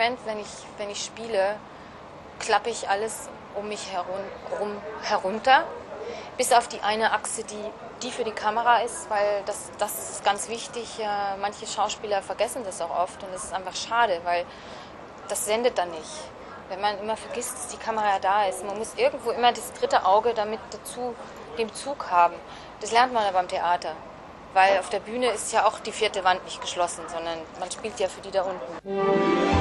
Moment, wenn ich spiele, klappe ich alles um mich herum herunter, bis auf die eine Achse, die für die Kamera ist, weil das ist ganz wichtig. Manche Schauspieler vergessen das auch oft und das ist einfach schade, weil das sendet dann nicht. Wenn man immer vergisst, dass die Kamera da ist. Man muss irgendwo immer das dritte Auge damit dazu, den Zug haben. Das lernt man ja beim Theater. Weil auf der Bühne ist ja auch die vierte Wand nicht geschlossen, sondern man spielt ja für die da unten.